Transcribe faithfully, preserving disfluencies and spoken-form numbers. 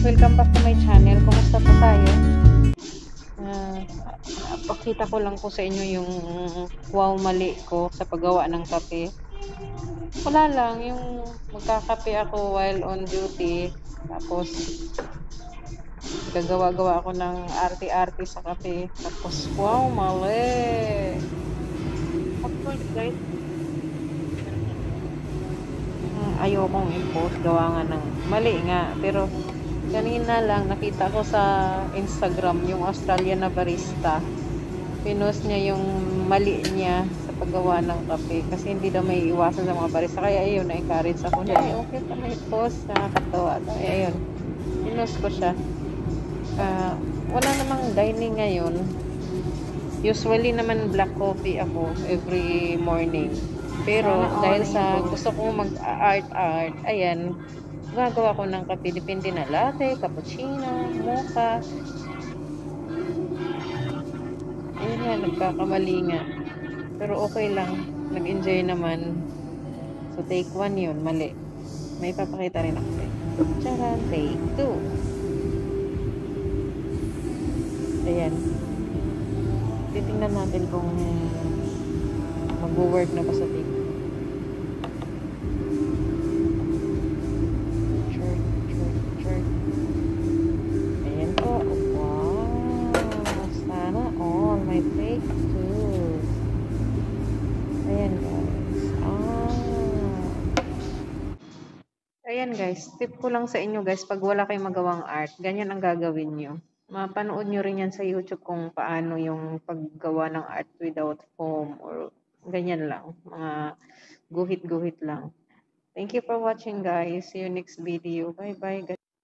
welcome back to my channel. Kumusta po tayo? Uh, pakita ko lang po sa inyo yung wow mali ko sa paggawa ng kape. Wala lang, yung magkakape ako while on duty. Tapos, gagawa-gawa ako ng arte-arte sa kape. Tapos, wow, mali. Actually, guys, ayokong i-post gawa nga ng mali nga. Pero, kanina lang nakita ko sa Instagram yung Australian na barista. Pinost niya yung mali niya sa paggawa ng kape kasi hindi daw may iwasan sa mga barista. Kaya ayun, na-encourage ako na okay pa may post, nakakatawa. Kaya ayun, pinost ko siya. Uh, wala namang dining ngayon. Usually naman black coffee ako every morning. Pero dahil sa gusto kong mag-art-art, ayan, gagawa ko ng kape. Depende na latte, cappuccino, mocha. Ayun nga, nagkakamali nga. Pero okay lang. Nag-enjoy naman. So, take one yun. Mali. May papakita rin ako. Tcharan! Take two. Ayan. Titingnan natin kung mag-work na ba sa take. Church, church, church. Ayan po. Wow! Sana all. May take two. Ayan guys. Ah. Ayan guys. Tip ko lang sa inyo guys. Pag wala kayong magawang art, ganyan ang gagawin nyo. Mapanood nyo rin yan sa YouTube kung paano yung paggawa ng art without foam or ganyan lang. Mga guhit-guhit lang. Thank you for watching guys. See you next video. Bye bye guys.